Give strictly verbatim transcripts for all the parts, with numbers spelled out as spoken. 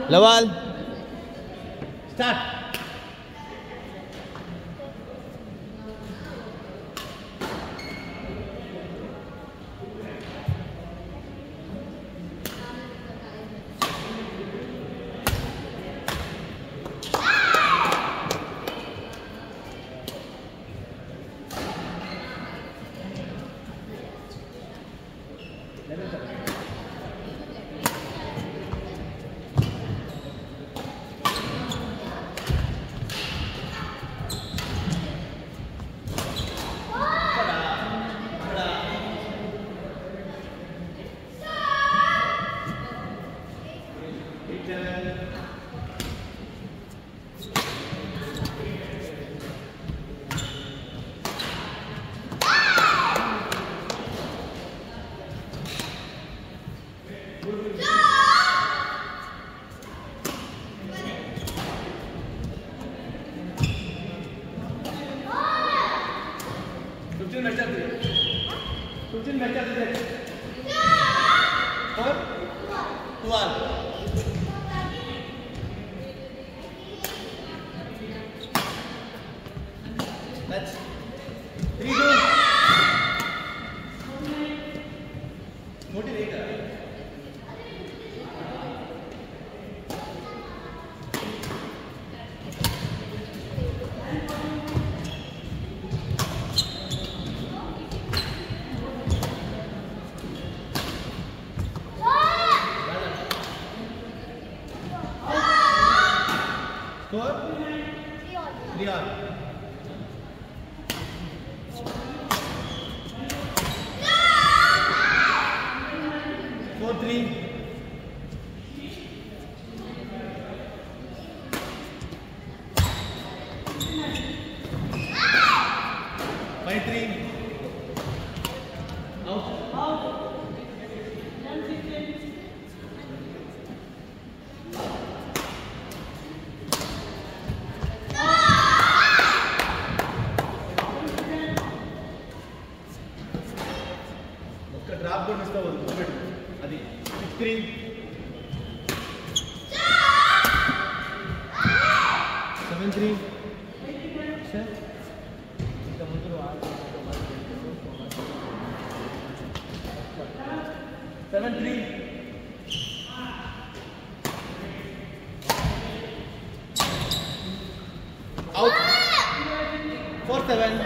Lawal. Start. fifteen matches are fifteen matches are for twelve. That's three two. मोटी नहीं कर Score? Three all. Four three. Five three. Out. Out. Drop को मिस्ता बोल अभी screen seven three seven three out four seven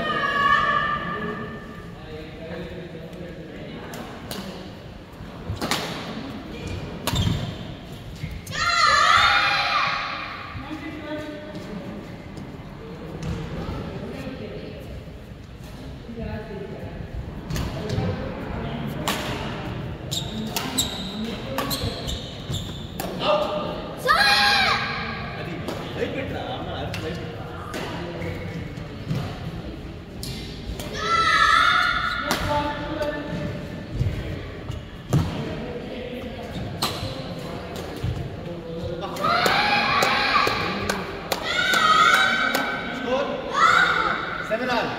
seven all.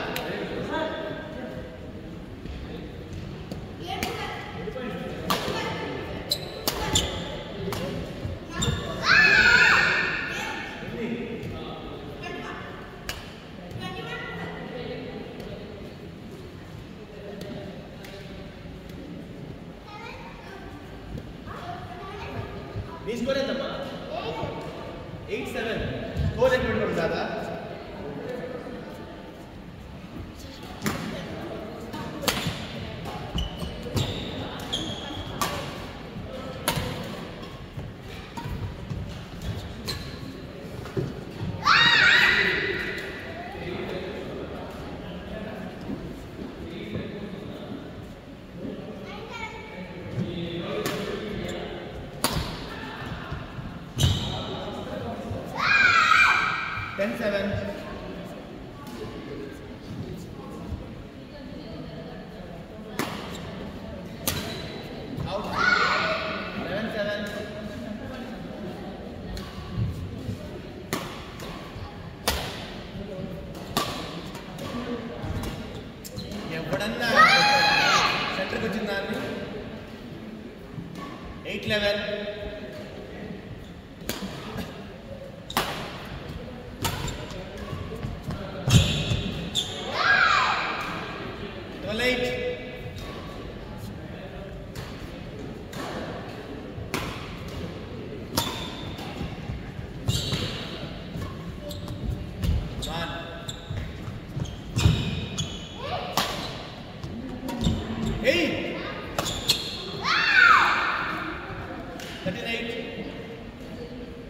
This score is eight seven. Score एक मिनट में ज़्यादा. ten seven. Out. eleven seven. ఎప్పుడన్నా సెంటర్కి వచ్చిందా eight eleven.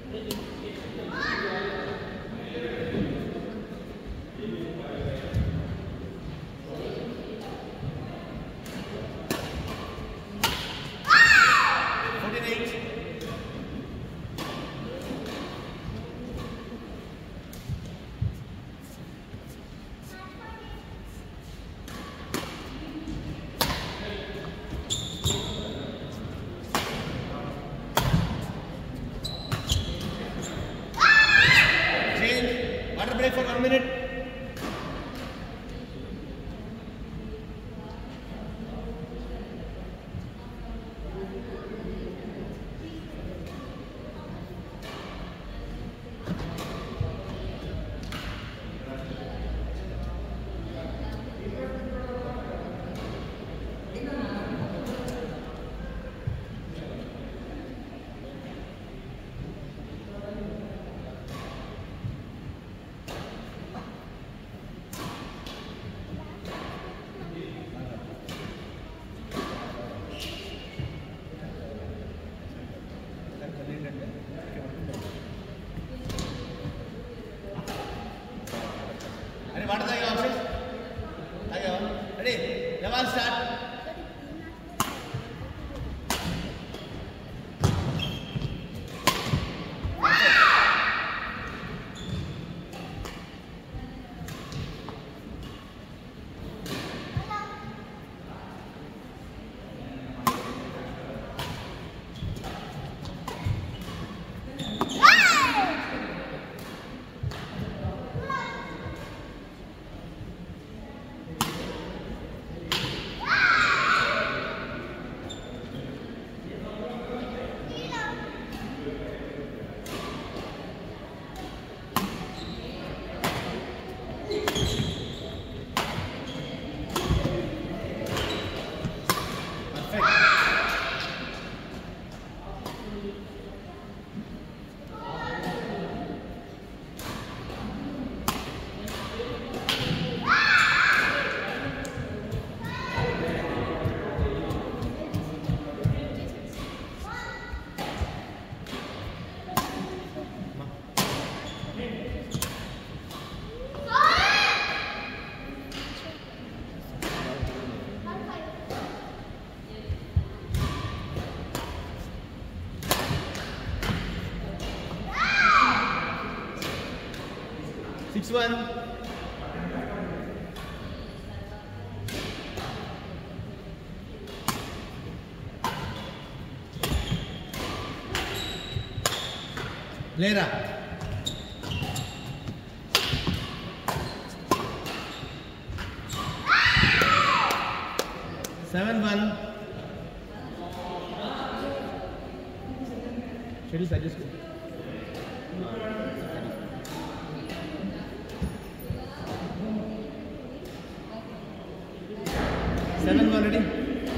Break for one minute. What are the options? Ready? Level start. Six one. Lera. Seven one. Schedule suggest. Seven one ready.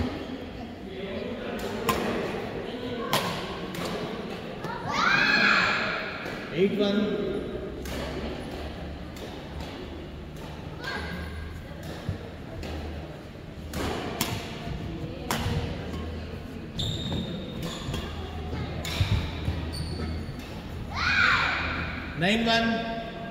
Eight one. Nine one.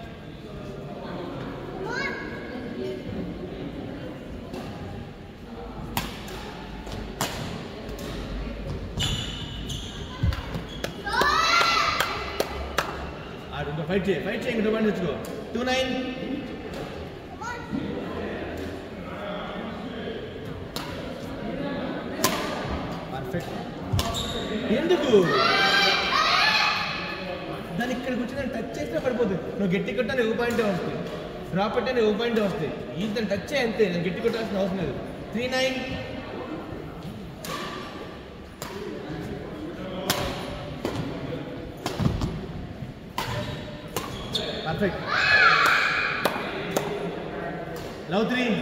Fight check, fight check, no one, let's go. Two nine. Perfect. ఎందుకు దాని ఇక్కడికి వచ్చి నేను touch చేసినా పడిపోతుంది. నువ్వు గట్టి కొట్టాలి ఒక పాయింట్ వస్తాయి, డ్రాప్ పెట్టాలి ఒక పాయింట్ వస్తాయి. ఈ దాన్ని టచ్ చేయ అంతే, నేను గట్టి కొట్టాల్సిన అవసరం లేదు. Three nine. Perfect. Love three.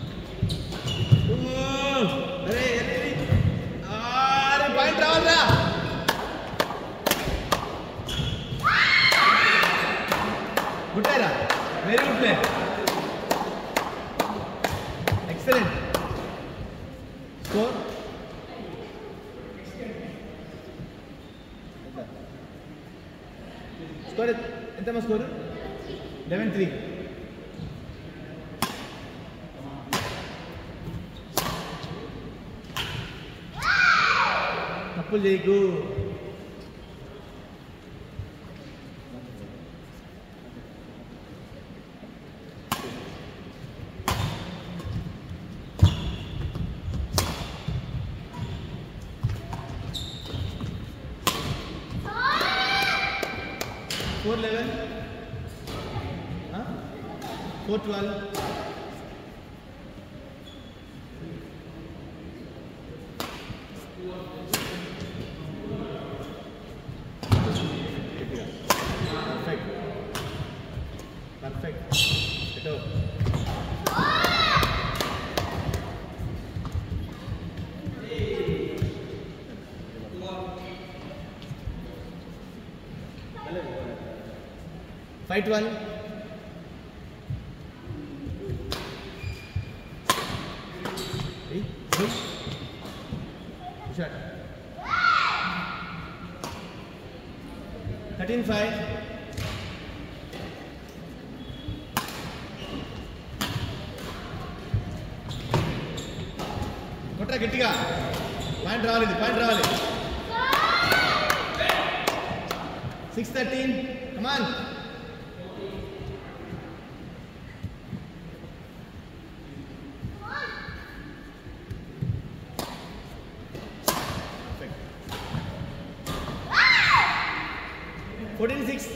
Oh, hey, hey, hey. Ah, point ravala. Score ఎంతమ్మా స్కోరు? Eleven three. తప్పులు చేయకు. Four eleven four twelve perfect perfect fight one thirteen five కొట్రా గట్టిగా పాయింట్ రావాలి పాయింట్ రావాలి six thirteen come on fourteen six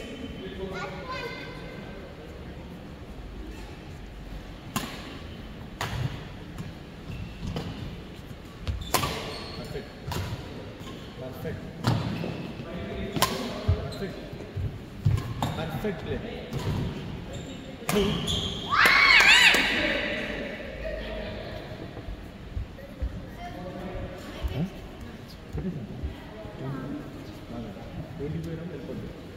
perfect perfect perfect perfect play twenty